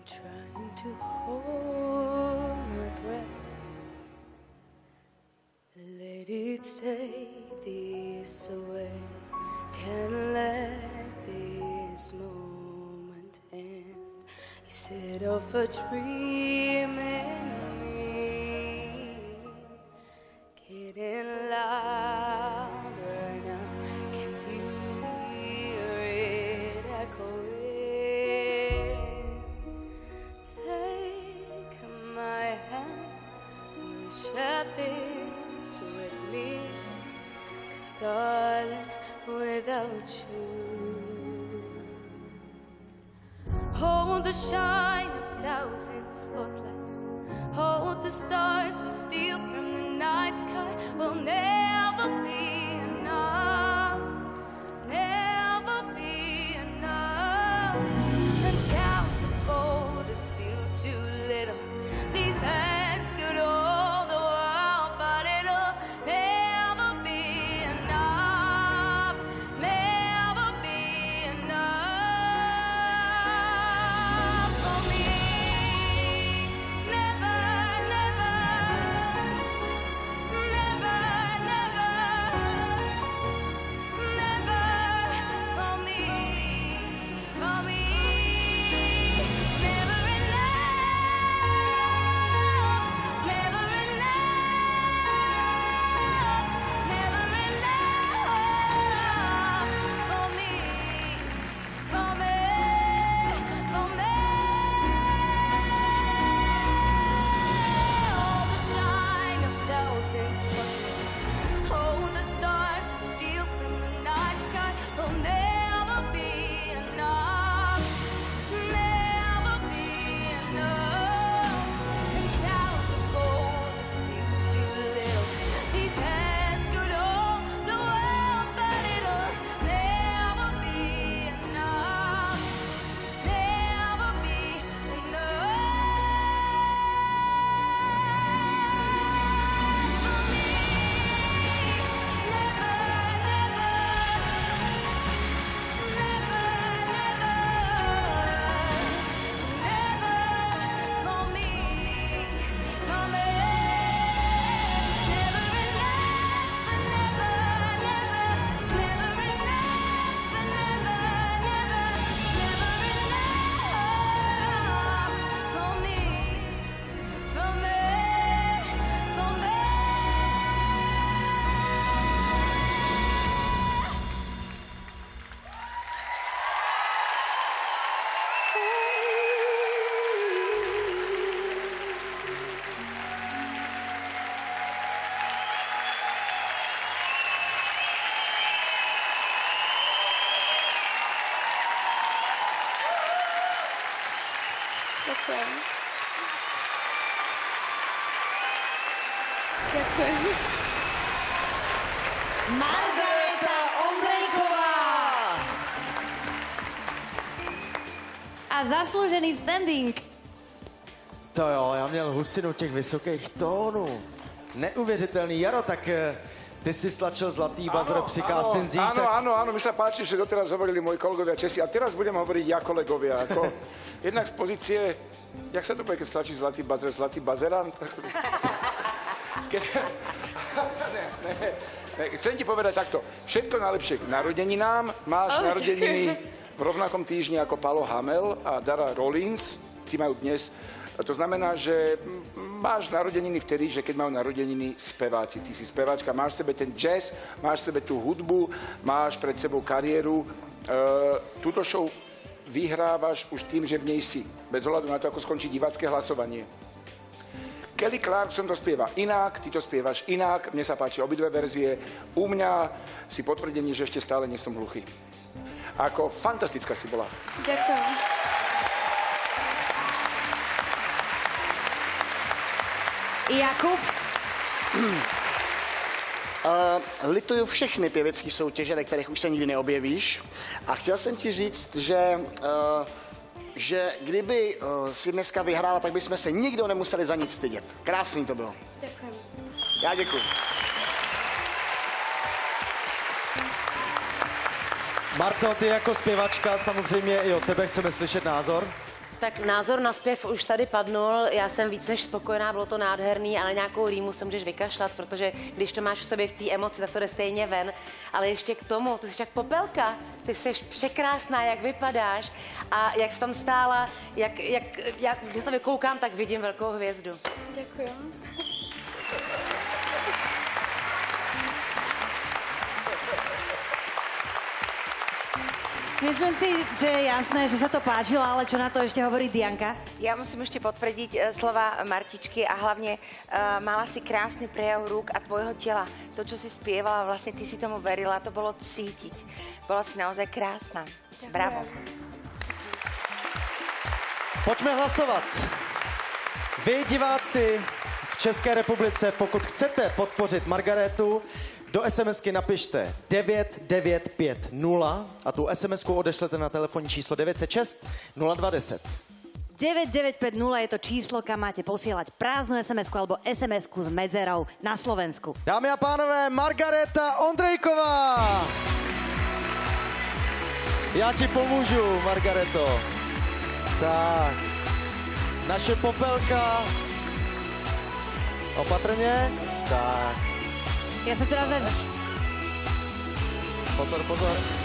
trying to hold my breath. Let it stay this way. Can't let this moment end. You set off a dream in me, getting louder now. Can you hear it echoing? Take my hand, will you share this with me? 'Cause darling, without you, hold the shine of thousand spotlights, hold the stars we steal from the night sky. Will never be enough, never be enough. And towns of gold are still too little. These hands could hold the world, but it'll never be enough, never be enough for me. Never, never, never, never, never for me, for me. Never enough, never enough, never enough for me, for me, for me. All the shine of thousand spotlights, hold the stars we steal from the night sky. Will never be enough, never be enough. And towers of gold are still too little. These hands could hold the world, but it'll never be enough, never be Ďakujem. Ďakujem. Margareta Ondrejková! A zaslúžený standing. To jo, já měl husinu těch vysokých tónů. Neuvěřitelný. Jaro, tak ty si stlačil zlatý buzzer při castingzích. Áno, mi sa páči, že doteraz hovorili moji kolegovia Česi. A teraz budem hovoriť ja kolegovia. Jednak z pozície, jak sa to povie, keď stlačí zlatý buzzer, zlatý buzerant? Chcem ti povedať takto. Všetko najlepšie k narodeninám. Máš narodeniny v rovnakom týždni ako Paolo Hamel a Dara Rollins. Tí majú dnes. To znamená, že máš narodeniny vtedy, že keď majú narodeniny speváci. Ty si speváčka, máš v sebe ten jazz, máš v sebe tú hudbu, máš pred sebou kariéru. Túto show vyhrávaš už tým, že v nej si. Bez ohľadu na to, ako skončí divácké hlasovanie. Kelly Clarkson to spieva inak, ty to spievaš inak. Mne sa páči obidve verzie. U mňa si potvrdenie, že ešte stále nie som hluchý. Ako fantastická si bola. Ďakujem. Jakub? Lituju všechny pěvecké soutěže, ve kterých už se nikdy neobjevíš. A chtěl jsem ti říct, že kdyby si dneska vyhrála, tak bychom se nikdo nemuseli za nic stydět. Krásný to bylo. Ďakujem. Já děkuji. Marto, ty jako zpěvačka, samozřejmě i od tebe chceme slyšet názor. Tak názor na zpěv už tady padnul, já jsem víc než spokojená, bylo to nádherný, ale nějakou rýmu se můžeš vykašlat, protože když to máš v sobě v té emoci, tak to jde stejně ven. Ale ještě k tomu, ty jsi jak popelka, ty jsi překrásná, jak vypadáš a jak jsi tam stála, když to vykoukám, tak vidím velkou hvězdu. Děkuji. Myslím si, že je jasné, že sa to páčilo, ale čo na to ešte hovorí Dianka? Já musím ještě potvrdit slova Martičky a hlavně mala si krásný prejav rúk a tvojho těla. To, čo si spievala, vlastně ty si tomu verila, to bylo cítiť. Bola si naozaj krásná. Děkuji. Bravo. Pojďme hlasovat. Vy, diváci v České republice, pokud chcete podpořit Margaretu, do SMSky napište 9950 a tu SMSku odešlete na telefonní číslo 906 0210. 9950 je to číslo, kam máte posielať prázdnu SMS-ku alebo SMS-ku s medzerou na Slovensku. Dámy a pánové, Margareta Ondrejková! Já ti pomůžu, Margareto. Tak, naše popelka. Opatrně. Tak. Ja sa teraz až... Pozor, pozor.